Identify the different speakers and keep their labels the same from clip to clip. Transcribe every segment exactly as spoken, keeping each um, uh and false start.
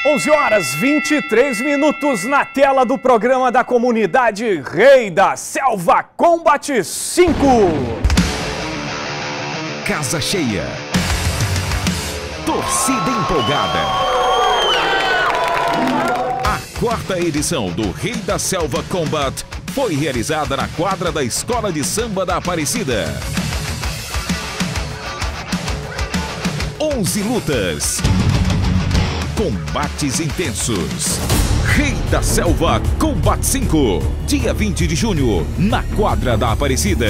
Speaker 1: onze horas e vinte e três minutos na tela do programa da comunidade Rei da Selva Combat cinco.
Speaker 2: Casa cheia. Torcida empolgada. A quarta edição do Rei da Selva Combat foi realizada na quadra da Escola de Samba da Aparecida. onze lutas. Combates intensos. Rei da Selva Combat cinco, dia vinte de junho, na quadra da Aparecida.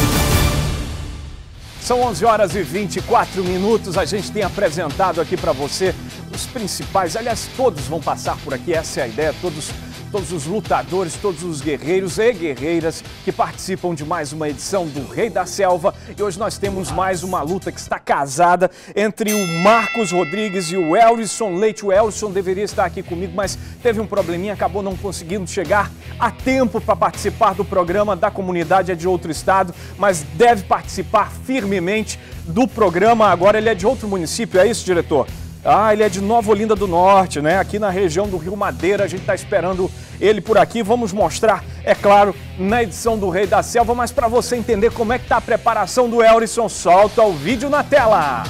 Speaker 1: São onze horas e vinte e quatro minutos, a gente tem apresentado aqui para você os principais, aliás, todos vão passar por aqui, essa é a ideia, todos, todos os lutadores, todos os guerreiros e guerreiras que participam de mais uma edição do Rei da Selva. E hoje nós temos mais uma luta que está casada entre o Marcos Rodrigues e o Elrisson Leite. O Elrisson deveria estar aqui comigo, mas teve um probleminha, acabou não conseguindo chegar a tempo para participar do programa da comunidade, é de outro estado, mas deve participar firmemente do programa. Agora ele é de outro município, é isso, diretor? Ah, ele é de Nova Olinda do Norte, né? Aqui na região do Rio Madeira, a gente está esperando ele por aqui. Vamos mostrar, é claro, na edição do Rei da Selva, mas para você entender como é que está a preparação do Elrisson, solta o vídeo na tela.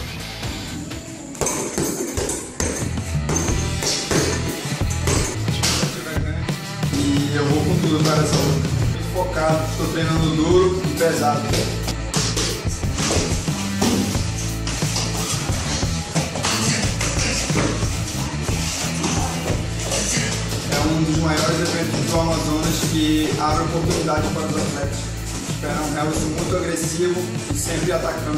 Speaker 3: E eu vou com tudo para essa luta. Estou focado, estou treinando duro e pesado. Um dos maiores eventos do Amazonas que abre oportunidade para os atletas. Espera um Elrisson muito agressivo e sempre atacando.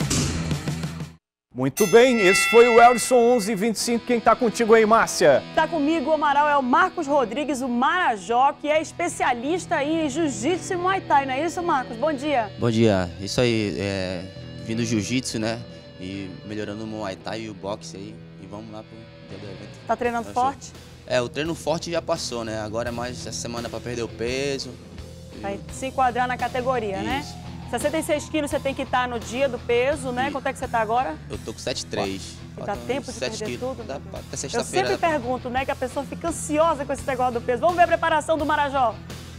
Speaker 1: Muito bem, esse foi o Elrisson onze e vinte e cinco. Quem está contigo aí, Márcia?
Speaker 4: Está comigo o Amaral, é o Marcos Rodrigues, o Marajó, que é especialista em jiu-jitsu e muay thai, não é isso, Marcos? Bom dia.
Speaker 5: Bom dia, isso aí, é, vindo jiu-jitsu, né, e melhorando o muay thai e o boxe aí, e vamos lá pro dia do evento.
Speaker 4: Tá treinando forte?
Speaker 5: É, o treino forte já passou, né? Agora é mais essa semana para perder o peso.
Speaker 4: Vai se enquadrar na categoria,
Speaker 5: Isso.
Speaker 4: né? sessenta e seis quilos você tem que estar no dia do peso, né?
Speaker 5: Isso.
Speaker 4: Quanto é que você está agora?
Speaker 5: Eu tô com sete três.
Speaker 4: E dá tempo de perder tudo?
Speaker 5: Dá pra, até
Speaker 4: Eu
Speaker 5: sexta-feira.
Speaker 4: sempre pergunto, né? Que a pessoa fica ansiosa com esse negócio do peso. Vamos ver a preparação do Marajó.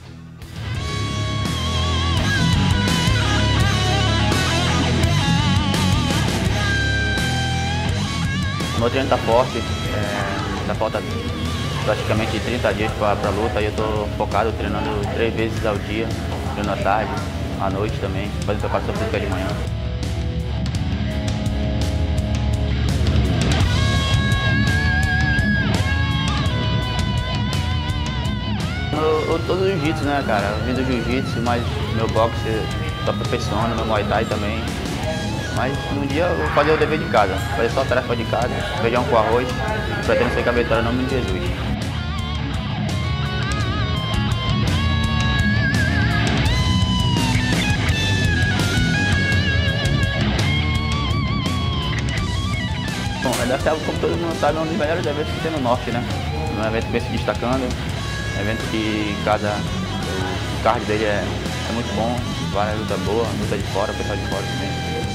Speaker 6: O meu treino tá forte, é, já falta praticamente trinta dias para a luta e eu tô focado treinando três vezes ao dia, treino à tarde, à noite também, fazendo preparação física de manhã. Eu, eu tô no jiu-jitsu, né, cara? Eu vim do jiu-jitsu, mas meu boxe tô aperfeiçoando, meu muay thai também. Mas um dia eu vou fazer o dever de casa, fazer só a tarefa de casa, feijão com arroz, e pretendo ser cabeçada em nome de Jesus. Bom, a Rei da Selva, como todo mundo sabe, é um dos melhores eventos que tem no Norte, né? É um evento que vem se destacando, é um evento que cada, o card dele é, é muito bom, várias lutas boas, luta de fora, o pessoal de fora também.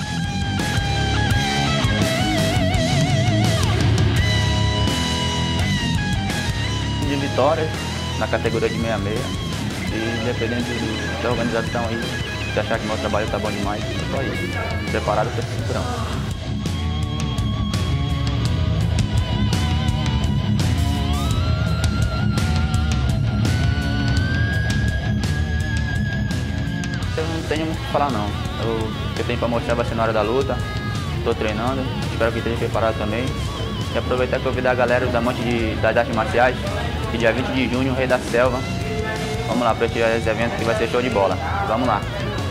Speaker 6: De vitórias na categoria de meia meia e independente da organização aí, se achar que meu trabalho tá bom demais, eu tô aí, preparado para esse cinturão. Eu não tenho muito o que falar não, eu, o que eu tenho para mostrar vai ser na hora da luta, estou treinando, espero que esteja preparado também. E aproveitar que eu vi da galera, os amantes de, das artes marciais, que dia vinte de junho, o Rei da Selva. Vamos lá prestigiar esse evento que vai ser show de bola. Vamos lá.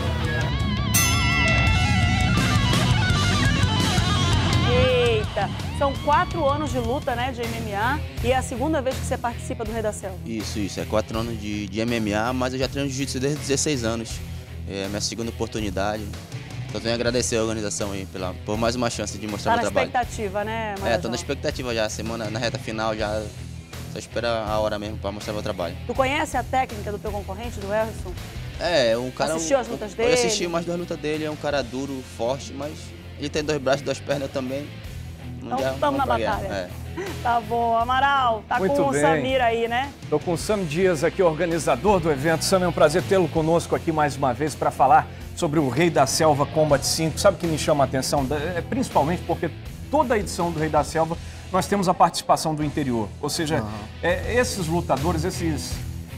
Speaker 4: Eita, são quatro anos de luta, né, de M M A, e é a segunda vez que você participa do Rei da Selva.
Speaker 5: Isso, isso, é quatro anos de, de M M A, mas eu já treino jiu-jitsu desde dezesseis anos. É a minha segunda oportunidade. Então venho agradecer a organização aí pela, por mais uma chance de mostrar
Speaker 4: tá
Speaker 5: meu trabalho.
Speaker 4: Tá na expectativa, né, Marajó?
Speaker 5: É, tô na expectativa já, semana, na reta final já, só espera a hora mesmo para mostrar meu trabalho.
Speaker 4: Tu conhece a técnica do teu concorrente, do Elrisson?
Speaker 5: É, um cara...
Speaker 4: Assistiu
Speaker 5: um,
Speaker 4: as lutas
Speaker 5: eu,
Speaker 4: dele?
Speaker 5: Eu assisti umas duas lutas dele, é um cara duro, forte, mas ele tem dois braços, duas pernas também.
Speaker 4: Então estamos na batalha.
Speaker 5: É.
Speaker 4: Tá bom, Amaral, tá
Speaker 1: Muito
Speaker 4: com
Speaker 1: bem.
Speaker 4: o Samir aí, né?
Speaker 1: Estou com o Sam Dias aqui, organizador do evento. Sam, é um prazer tê-lo conosco aqui mais uma vez para falar sobre o Rei da Selva Combat cinco. Sabe o que me chama a atenção? É principalmente porque toda a edição do Rei da Selva nós temos a participação do interior. Ou seja, uhum. é, esses lutadores, esses,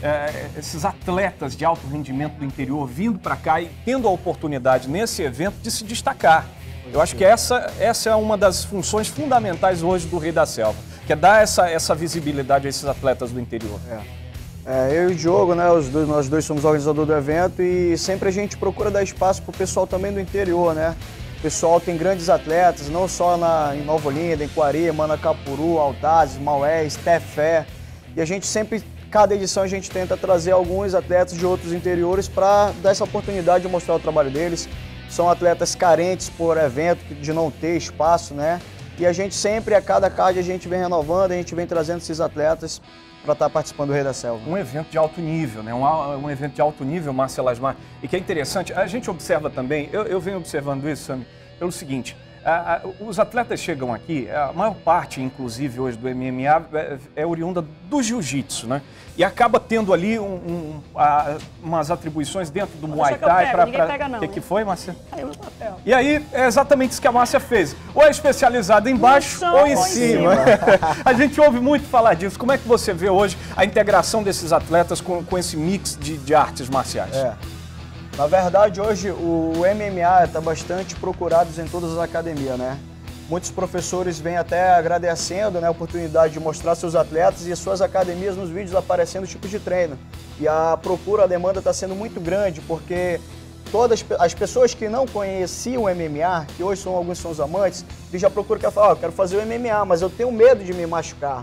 Speaker 1: é, esses atletas de alto rendimento do interior vindo para cá e tendo a oportunidade nesse evento de se destacar. Eu acho que essa, essa é uma das funções fundamentais hoje do Rei da Selva, que é dar essa, essa visibilidade a esses atletas do interior.
Speaker 7: É. É, eu e o Diogo, né, os dois, nós dois somos organizadores do evento e sempre a gente procura dar espaço para o pessoal também do interior, né? O pessoal tem grandes atletas, não só na, em Nova Olinda, em Coari, Manacapuru, Altazes, Maués, Tefé. E a gente sempre, cada edição a gente tenta trazer alguns atletas de outros interiores para dar essa oportunidade de mostrar o trabalho deles. São atletas carentes por evento, de não ter espaço, né? E a gente sempre, a cada card, a gente vem renovando, a gente vem trazendo esses atletas para estar participando do Rei da Selva.
Speaker 1: Um evento de alto nível, né? Um, um evento de alto nível, Márcia Lasmar. E que é interessante, a gente observa também, eu, eu venho observando isso, Sam, pelo seguinte, a, a, os atletas chegam aqui, a maior parte, inclusive, hoje do M M A é, é oriunda do jiu-jitsu, né? E acaba tendo ali um, um, a, umas atribuições dentro do Muay Thai para... O que, que foi, Márcia?
Speaker 4: Caiu no papel.
Speaker 1: E aí, é exatamente isso que a Márcia fez. Ou é especializada embaixo
Speaker 4: chão,
Speaker 1: ou em
Speaker 4: ou
Speaker 1: cima.
Speaker 4: em cima.
Speaker 1: A gente ouve muito falar disso. Como é que você vê hoje a integração desses atletas com, com esse mix de, de artes marciais?
Speaker 7: É. Na verdade, hoje o M M A está bastante procurado em todas as academias, né? Muitos professores vêm até agradecendo, né, a oportunidade de mostrar seus atletas e as suas academias nos vídeos aparecendo o tipo de treino. E a procura, a demanda está sendo muito grande, porque todas as pessoas que não conheciam o M M A, que hoje são alguns são os amantes, eles já procuram que falar, oh, eu quero fazer o M M A, mas eu tenho medo de me machucar.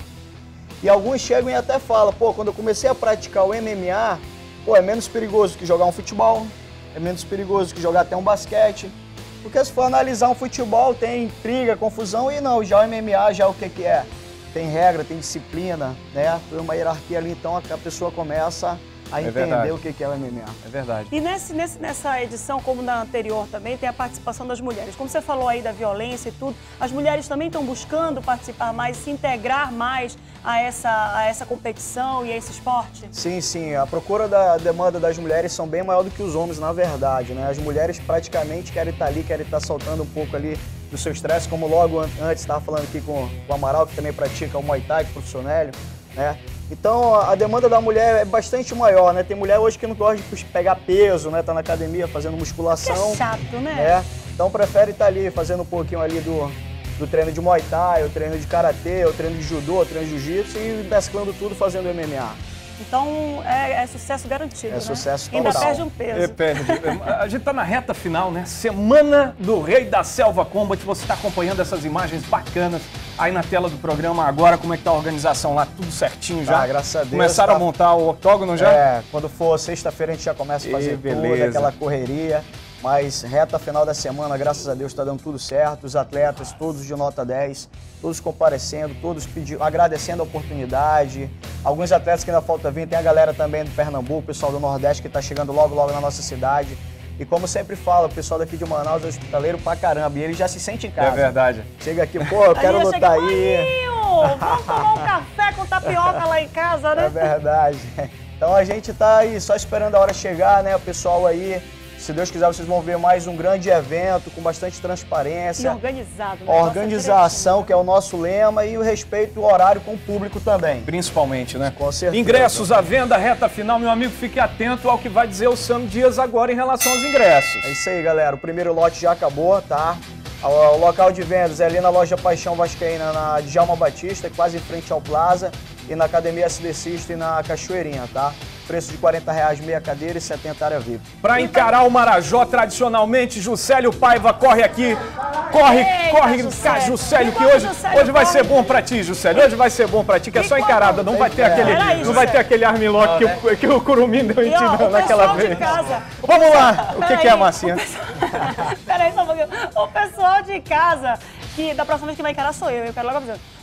Speaker 7: E alguns chegam e até falam, pô, quando eu comecei a praticar o M M A, pô, é menos perigoso que jogar um futebol, é menos perigoso que jogar até um basquete. Porque se for analisar um futebol, tem intriga, confusão, e não, já o M M A, já o que que é? Tem regra, tem disciplina, né? Tem uma hierarquia ali, então a pessoa começa a
Speaker 1: é
Speaker 7: entender
Speaker 1: verdade.
Speaker 7: o que que é o M M A.
Speaker 1: É verdade.
Speaker 4: E nesse, nesse, nessa edição, como na anterior também, tem a participação das mulheres. Como você falou aí da violência e tudo, as mulheres também estão buscando participar mais, se integrar mais a essa, a essa competição e a esse esporte?
Speaker 7: Sim, sim. A procura da demanda das mulheres são bem maior do que os homens, na verdade, né? As mulheres praticamente querem estar ali, querem estar soltando um pouco ali do seu estresse, como logo antes estava falando aqui com o Amaral, que também pratica o Muay Thai, profissional, né? Então, a demanda da mulher é bastante maior, né? Tem mulher hoje que não gosta de pegar peso, né? Tá na academia fazendo musculação.
Speaker 4: Que é chato, né?
Speaker 7: É. Então, prefere estar ali fazendo um pouquinho ali do, do treino de Muay Thai, o treino de Karatê, o treino de Judô, o treino de Jiu-Jitsu e mesclando tudo fazendo M M A.
Speaker 4: Então, é, é sucesso garantido,
Speaker 7: É
Speaker 4: né?
Speaker 7: sucesso total.
Speaker 4: Ainda perde um peso.
Speaker 1: É, perde. A gente está na reta final, né? Semana do Rei da Selva Combat. Você está acompanhando essas imagens bacanas aí na tela do programa agora. Como é que tá a organização lá? Tudo certinho já?
Speaker 7: Ah, graças a Deus.
Speaker 1: Começaram
Speaker 7: tá...
Speaker 1: a montar o octógono já?
Speaker 7: É, quando for sexta-feira a gente já começa a fazer
Speaker 1: e,
Speaker 7: tudo,
Speaker 1: beleza.
Speaker 7: aquela correria. Mas reta final da semana, graças a Deus, está dando tudo certo. Os atletas, todos de nota dez, todos comparecendo, todos pedindo, agradecendo a oportunidade. Alguns atletas que ainda falta vir, tem a galera também do Pernambuco, o pessoal do Nordeste que está chegando logo, logo na nossa cidade. E como sempre falo, o pessoal daqui de Manaus é hospitaleiro pra caramba, e ele já se sente em casa.
Speaker 1: É verdade.
Speaker 7: Chega aqui, pô, eu quero lutar aí.
Speaker 4: Vamos tomar um café com tapioca lá em casa, né?
Speaker 7: É verdade. Então a gente tá aí só esperando a hora chegar, né, o pessoal aí. Se Deus quiser, vocês vão ver mais um grande evento com bastante transparência.
Speaker 4: E organizado. Né?
Speaker 7: Organização, que é o nosso lema, e o respeito ao horário com o público também.
Speaker 1: Principalmente, né?
Speaker 7: Com certeza.
Speaker 1: Ingressos à venda, reta final. Meu amigo, fique atento ao que vai dizer o Sam Dias agora em relação aos ingressos.
Speaker 7: É isso aí, galera. O primeiro lote já acabou, tá? O local de vendas é ali na loja Paixão Vascaína, na Djalma Batista, quase em frente ao Plaza, e na Academia S D System, na Cachoeirinha, tá? Preço de quarenta reais meia cadeira e setenta área V I P.
Speaker 1: Para encarar o Marajó, tradicionalmente, Juscelio Paiva corre aqui. Corre,
Speaker 4: Eita,
Speaker 1: corre,
Speaker 4: Juscelio.
Speaker 1: Juscelio, que
Speaker 4: Enquanto
Speaker 1: hoje,
Speaker 4: Juscelio
Speaker 1: hoje vai
Speaker 4: corre.
Speaker 1: ser bom pra ti, Juscelio. Hoje vai ser bom pra ti, que é só
Speaker 4: Enquanto-
Speaker 1: encarada. Não vai ter
Speaker 7: É.
Speaker 1: aquele,
Speaker 4: Peraí,
Speaker 1: não vai ter
Speaker 4: Juscelio.
Speaker 1: aquele armlock que, o, que o Curumim deu em
Speaker 4: E,
Speaker 1: ti
Speaker 4: ó, o
Speaker 1: naquela
Speaker 4: pessoal de
Speaker 1: vez.
Speaker 4: casa.
Speaker 1: Vamos lá. O que, que é,
Speaker 4: Peraí,
Speaker 1: Marcinha?
Speaker 4: Peraí, só um pouquinho. O pessoal de casa, que da próxima vez que vai encarar sou eu, eu quero logo avisando.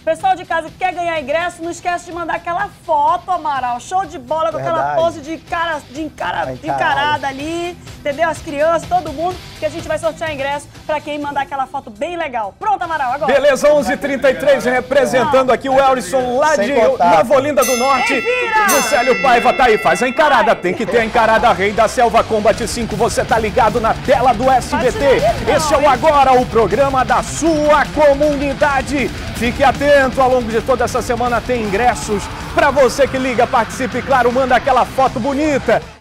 Speaker 4: Pessoal de casa que quer ganhar ingresso, não esquece de mandar aquela foto, Amaral. Show de bola com
Speaker 7: Verdade.
Speaker 4: aquela pose de, cara, de, encara, de encarada ali, entendeu? As crianças, todo mundo, que a gente vai sortear ingresso pra quem mandar aquela foto bem legal. Pronto, Amaral, agora.
Speaker 1: Beleza, onze e trinta e três, representando aqui o Elrisson lá
Speaker 7: Sem
Speaker 1: de
Speaker 7: contar.
Speaker 1: Nova Olinda do Norte. Juscelio Paiva tá aí, faz a encarada. Tem que ter a encarada Rei da Selva Combat cinco. Você tá ligado na tela do S B T. Este é o Agora, o programa da sua comunidade. Fique atento, ao longo de toda essa semana tem ingressos para você que liga, participe, claro, manda aquela foto bonita.